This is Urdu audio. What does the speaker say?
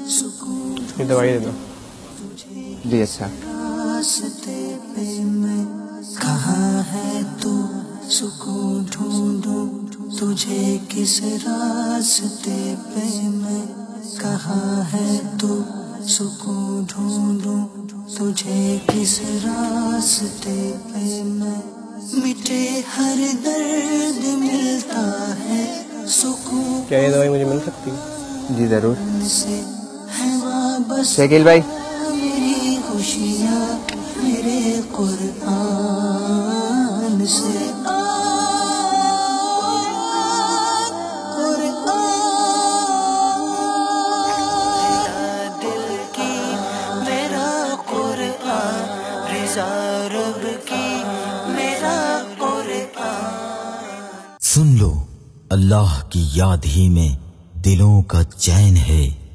یہ دوائی دے دو جی اچھا. راستے پہ میں کہاں ہے تو سکون ڈھونڈوں تجھے کس راستے پہ میں کہاں ہے تو سکون ڈھونڈوں تجھے کس راستے پہ میں مٹے ہر درد ملتا ہے سکون کیا یہ دوائی مجھے مل سکتی ہے؟ جی ضرور. سے ہے وابستہ شکیل بھائی میری خوشیاں میرے قرآن سے دل کی میرا قرآن رضا رب کی میرا قرآن. سن لو اللہ کی یاد ہی میں دلوں کا چین ہے.